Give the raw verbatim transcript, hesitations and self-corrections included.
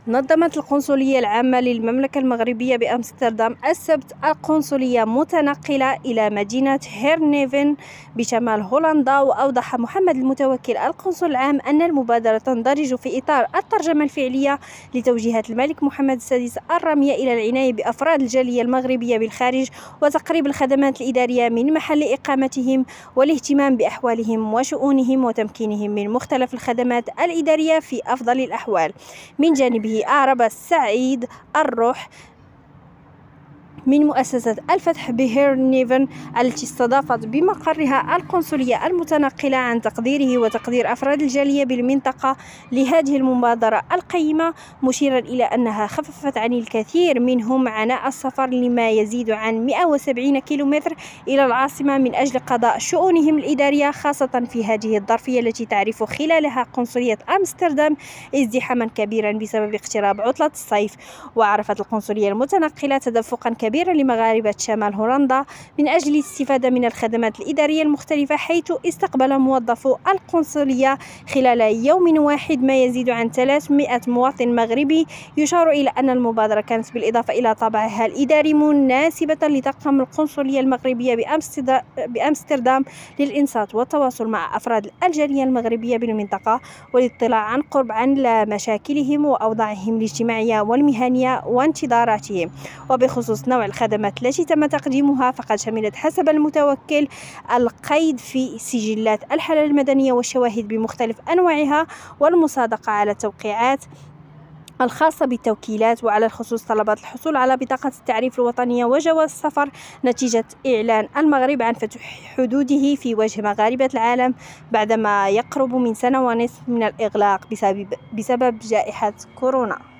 نظمت القنصلية العامة للمملكة المغربية بأمستردام السبت القنصلية متنقلة إلى مدينة هيرنيفن بشمال هولندا. وأوضح محمد المتوكل القنصل العام أن المبادرة تندرج في إطار الترجمة الفعلية لتوجيهات الملك محمد السادس الرامية إلى العناية بأفراد الجالية المغربية بالخارج وتقريب الخدمات الإدارية من محل إقامتهم والاهتمام بأحوالهم وشؤونهم وتمكينهم من مختلف الخدمات الإدارية في أفضل الأحوال. من جانبه أعرب سعيد الروح من مؤسسة الفتح بهيرنيفن التي استضافت بمقرها القنصلية المتنقلة عن تقديره وتقدير أفراد الجالية بالمنطقة لهذه المبادرة القيمة، مشيرا إلى أنها خففت عن الكثير منهم عناء السفر لما يزيد عن مئة وسبعين كيلومتر إلى العاصمة من أجل قضاء شؤونهم الإدارية، خاصة في هذه الظرفية التي تعرف خلالها قنصلية أمستردام ازدحاما كبيرا بسبب اقتراب عطلة الصيف. وعرفت القنصلية المتنقلة تدفقا كبيرا لمغاربة شمال هولندا من أجل الاستفادة من الخدمات الإدارية المختلفة، حيث استقبل موظفو القنصلية خلال يوم واحد ما يزيد عن ثلاثمئة مواطن مغربي. يشار إلى أن المبادرة كانت بالإضافة إلى طابعها الإداري مناسبة لطاقم القنصلية المغربية بأمستردام للإنصات والتواصل مع أفراد الجالية المغربية بالمنطقة والاطلاع عن قرب عن مشاكلهم وأوضاعهم الاجتماعية والمهنية وانتظاراتهم. وبخصوص نوع الخدمات التي تم تقديمها فقد شملت حسب المتوكل القيد في سجلات الحالة المدنية والشواهد بمختلف أنواعها والمصادقة على التوقيعات الخاصة بالتوكيلات، وعلى الخصوص طلبات الحصول على بطاقة التعريف الوطنية وجواز السفر نتيجة إعلان المغرب عن فتح حدوده في وجه مغاربة العالم بعدما يقرب من سنة ونصف من الإغلاق بسبب, بسبب جائحة كورونا.